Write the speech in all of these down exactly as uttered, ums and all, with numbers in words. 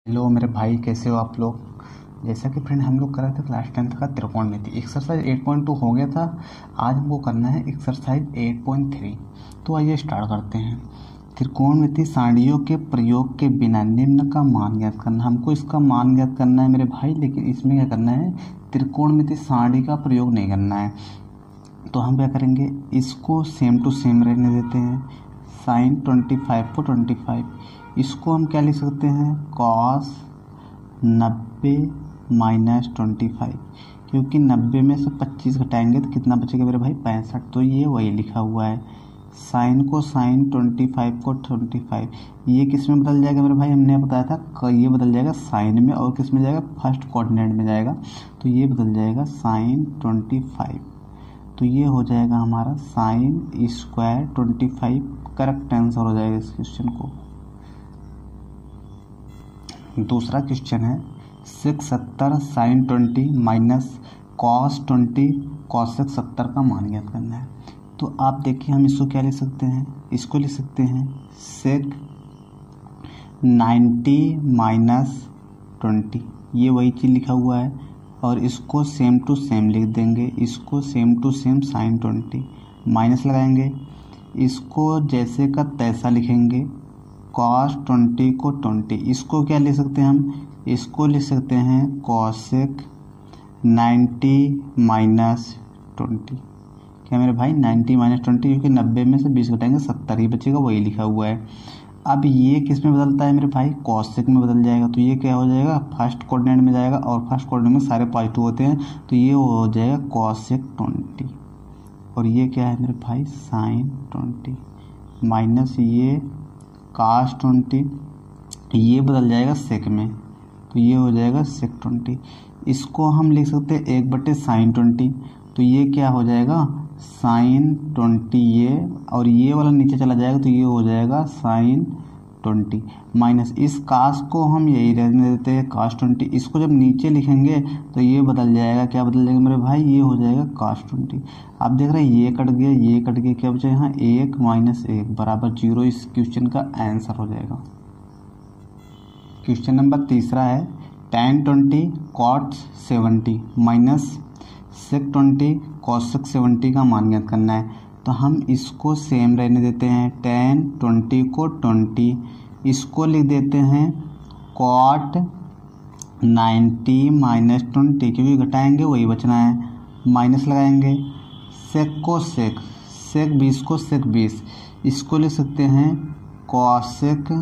Hello मेरे भाई, कैसे हो आप लोग। जैसा कि फ्रेंड हम लोग कर रहे थे क्लास टेंथ का त्रिकोणमिति एक्सरसाइज एट पॉइंट टू हो गया था। आज हमको करना है एक्सरसाइज एट पॉइंट थ्री। तो आइए स्टार्ट करते हैं। त्रिकोणमिति सारणियों के प्रयोग के बिना निम्न का मान ज्ञात करना। हमको इसका मान ज्ञात करना है मेरे भाई, लेकिन इसमें क्या करना है, त्रिकोणमिति सारणी का प्रयोग नहीं करना है। तो हम क्या करेंगे, इसको सेम टू सेम रहने देते हैं। साइन ट्वेंटी फाइव को ट्वेंटी फाइव, इसको हम क्या लिख सकते हैं, कॉस नब्बे माइनस ट्वेंटी फाइव, क्योंकि नब्बे में से पच्चीस घटाएंगे तो कितना बचेगा मेरे भाई, पैंसठ। तो ये वही लिखा हुआ है। साइन को साइन ट्वेंटी फाइव को ट्वेंटी फाइव, ये किस में बदल जाएगा मेरे भाई, हमने बताया था ये बदल जाएगा साइन में, और किस में जाएगा, फर्स्ट कोऑर्डिनेट में जाएगा। तो ये बदल जाएगा साइन ट्वेंटी फाइव। तो ये हो जाएगा हमारा sine square twenty five. Correct answer हो जाएगा इस क्वेश्चन को। दूसरा क्वेश्चन है सिक्स सत्तर sine twenty minus cos twenty cosec सत्तर का मान ज्ञात करना है। तो आप देखिए, हम इसको क्या लिख सकते हैं, इसको लिख सकते हैं सेक नाइन्टी माइनस ट्वेंटी, ये वही चीज़ लिखा हुआ है। और इसको सेम टू सेम लिख देंगे, इसको same to same sine twenty, minus लगाएंगे, इसको जैसे का तैसा लिखेंगे, कॉस ट्वेंटी को ट्वेंटी, इसको क्या लिख सकते हैं हम, इसको लिख सकते हैं कॉसेक नाइन्टी माइनस ट्वेंटी। क्या मेरे भाई, नाइन्टी माइनस ट्वेंटी, क्योंकि नब्बे में से बीस घटाएंगे सत्तर ही बचेगा, वही लिखा हुआ है। अब ये किस में बदलता है मेरे भाई, कॉसेक में बदल जाएगा। तो ये क्या हो जाएगा, फर्स्ट कोऑर्डिनेट में जाएगा, और फर्स्ट कोऑर्डिनेट में सारे पॉजिटिव होते हैं, तो ये हो जाएगा कॉसेक ट्वेंटी। और ये क्या है मेरे भाई, साइन ट्वेंटी माइनस ये कास ट्वेंटी, ये बदल जाएगा सेक में, तो ये हो जाएगा सेक ट्वेंटी। इसको हम लिख सकते हैं एक बटे साइन ट्वेंटी, तो ये क्या हो जाएगा, साइन ट्वेंटी ये, और ये वाला नीचे चला जाएगा, तो ये हो जाएगा साइन ट्वेंटी माइनस इस कास को हम यही रहने देते हैं कास ट्वेंटी। इसको जब नीचे लिखेंगे तो ये बदल जाएगा, क्या बदल जाएगा मेरे भाई, ये हो जाएगा कास ट्वेंटी। आप देख रहे हैं ये कट गया, ये कट गया, क्या बचा यहाँ, एक माइनस एक बराबर जीरो। इस क्वेश्चन का आंसर हो जाएगा। क्वेश्चन नंबर तीसरा है tan twenty cot seventy minus sec twenty cosec seventy का मान ज्ञात करना है। तो हम इसको सेम रहने देते हैं, टेन ट्वेंटी को ट्वेंटी, इसको लिख देते हैं कॉट नाइन्टी माइनस ट्वेंटी, क्योंकि घटाएंगे वही बचना है, माइनस लगाएंगे, सेक को सेक, सेक बीस को सेक बीस, इसको लिख सकते हैं कॉसेक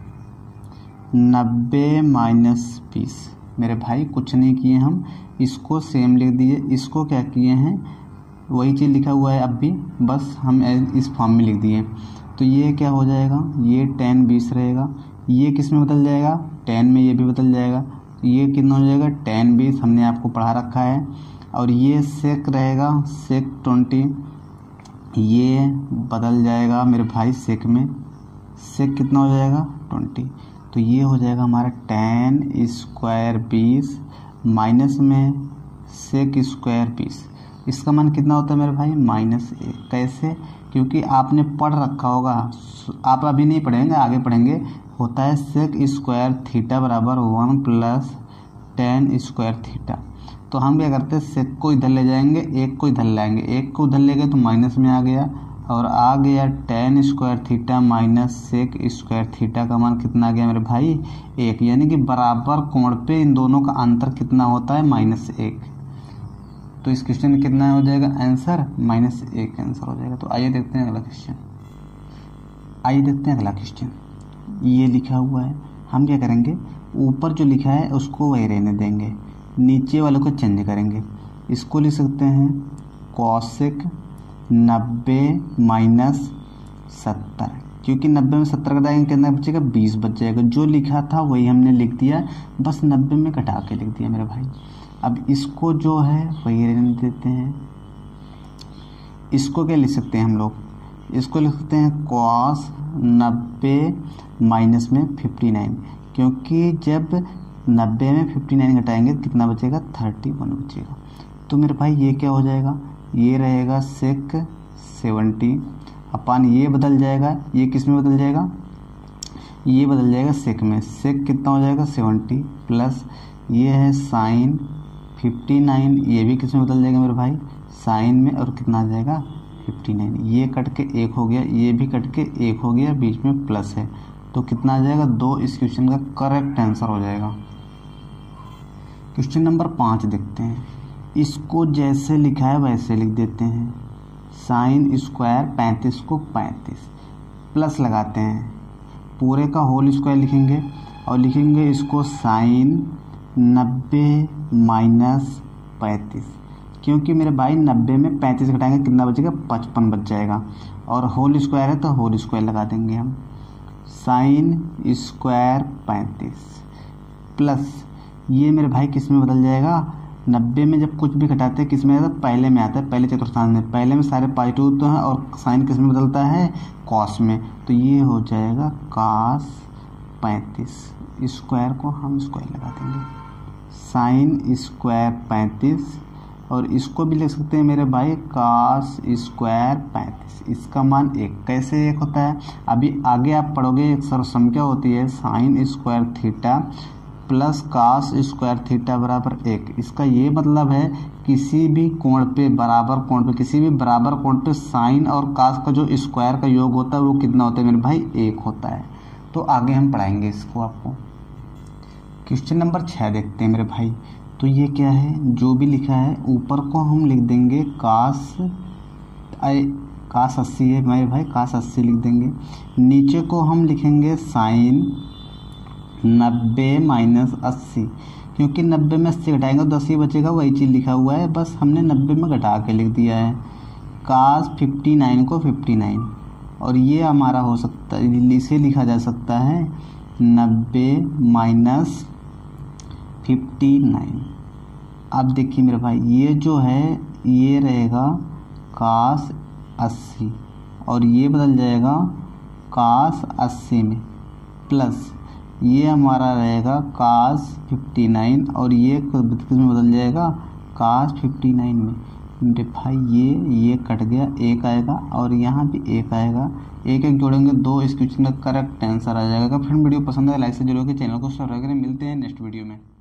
नब्बे माइनस बीस। मेरे भाई कुछ नहीं किए हम, इसको सेम लिख दिए, इसको क्या किए हैं, वही चीज़ लिखा हुआ है अब भी, बस हम इस फॉर्म में लिख दिए। तो ये क्या हो जाएगा, ये टेन बीस रहेगा, ये किस में बदल जाएगा, टेन में, ये भी बदल जाएगा, ये कितना हो जाएगा, टेन बीस, हमने आपको पढ़ा रखा है। और ये सेक रहेगा सेक ट्वेंटी, ये बदल जाएगा मेरे भाई सेक में, सेक कितना हो जाएगा ट्वेंटी। तो ये हो जाएगा हमारा टेन स्क्वायर बीस माइनस में सेक स्क्वायर बीस, इसका मान कितना होता है मेरे भाई, माइनस एक। कैसे, क्योंकि आपने पढ़ रखा होगा, आप अभी नहीं पढ़ेंगे, आगे पढ़ेंगे, होता है सेक स्क्वायर थीटा बराबर one plus tan square theta. तो हम क्या करते हैं, सेक को इधर ले जाएंगे, एक को इधर लाएंगे, एक को उधर ले गए तो माइनस में आ गया, और आ गया tan square theta minus sec square theta का मान कितना आ गया मेरे भाई, एक। यानी कि बराबर कोण पे इन दोनों का अंतर कितना होता है, माइनस एक। तो इस क्वेश्चन में कितना हो जाएगा आंसर, माइनस एक आंसर हो जाएगा। तो आइए देखते हैं अगला क्वेश्चन। आइए देखते हैं अगला क्वेश्चन। ये लिखा हुआ है, हम क्या करेंगे, ऊपर जो लिखा है उसको वही रहने देंगे, नीचे वाले को चेंज करेंगे। इसको लिख सकते हैं कॉसेक नब्बे माइनस सत्तर, क्योंकि नब्बे में सत्तर घटाएंगे कितना बचेगा, बीस बच जाएगा। जो लिखा था वही हमने लिख दिया, बस नब्बे में घटा के लिख दिया मेरे भाई। अब इसको जो है वही रहने देते हैं। इसको क्या लिख सकते हैं हम लोग, इसको लिख सकते हैं कॉस नब्बे माइनस में फिफ्टी नाइन, क्योंकि जब नब्बे में फिफ्टी नाइन घटाएंगे तो कितना बचेगा, थर्टी वन बचेगा। तो मेरे भाई ये क्या हो जाएगा, ये रहेगा सेक सेवेंटी अपन, ये बदल जाएगा, ये किस में बदल जाएगा, ये बदल जाएगा सेक में, सेक कितना हो जाएगा सेवेंटी प्लस ये है साइन फिफ्टी नाइन, ये भी किस में बदल जाएगा मेरे भाई साइन में, और कितना आ जाएगा फिफ्टी नाइन। ये कट के एक हो गया, ये भी कट के एक हो गया, बीच में प्लस है, तो कितना आ जाएगा दो। इस क्वेश्चन का करेक्ट आंसर हो जाएगा। क्वेश्चन नंबर पाँच देखते हैं। इसको जैसे लिखा है वैसे लिख देते हैं। साइन स्क्वायर पैंतीस को पैंतीस प्लस लगाते हैं, पूरे का होल स्क्वायर लिखेंगे और लिखेंगे इसको साइन नब्बे माइनस पैंतीस, क्योंकि मेरे भाई नब्बे में पैंतीस घटाएंगे कितना बचेगा पचपन बच जाएगा, और होल स्क्वायर है तो होल स्क्वायर लगा देंगे हम। साइन स्क्वायर पैंतीस प्लस ये मेरे भाई किस में बदल जाएगा, नब्बे में जब कुछ भी घटाते हैं किस में आता है पहले में आता है, पहले चतुर्थांश में, पहले में सारे पॉजिटिव तो हैं और साइन किस में बदलता है कॉस में, तो ये हो जाएगा कॉस पैंतीस। स्क्वायर को हम स्क्वायर लगा देंगे, साइन स्क्वायर पैंतीस, और इसको भी लिख सकते हैं मेरे भाई कॉस स्क्वायर पैंतीस। इसका मान एक, कैसे एक होता है अभी आगे आप पढ़ोगे। एक सर्वसंख्या होती है sine square theta plus cos square theta बराबर एक। इसका ये मतलब है किसी भी कोण पे बराबर कोण पे किसी भी बराबर कोण पे साइन और कास का जो स्क्वायर का योग होता है वो कितना होता है मेरे भाई एक होता है। तो आगे हम पढ़ाएंगे इसको आपको। क्वेश्चन नंबर छः देखते हैं मेरे भाई। तो ये क्या है, जो भी लिखा है ऊपर को हम लिख देंगे कास आई कास अस्सी है मेरे भाई, कास अस्सी लिख देंगे। नीचे को हम लिखेंगे साइन नब्बे माइनस अस्सी, क्योंकि नब्बे में अस्सी घटाएंगे तो अस्सी बचेगा, वही चीज़ लिखा हुआ है, बस हमने नब्बे में घटा के लिख दिया है। कास फिफ्टी नाइन को फिफ्टी नाइन, और ये हमारा हो सकता है, इसे लिखा जा सकता है नब्बे माइनस फिफ्टी नाइन। अब देखिए मेरे भाई ये जो है ये रहेगा कास अस्सी और ये बदल जाएगा कास अस्सी में, प्लस ये हमारा रहेगा कास फिफ्टी नाइन और ये में बदल जाएगा कास फिफ्टी नाइन में। मेरे भाई ये ये कट गया, एक आएगा और यहाँ भी एक आएगा, एक एक जोड़ेंगे दो। इस क्वेश्चन का करेक्ट आंसर आ जाएगा। फ्रेंड वीडियो पसंद है लाइक से जरूर करें, चैनल को सब्सक्राइब करें। मिलते हैं नेक्स्ट वीडियो में।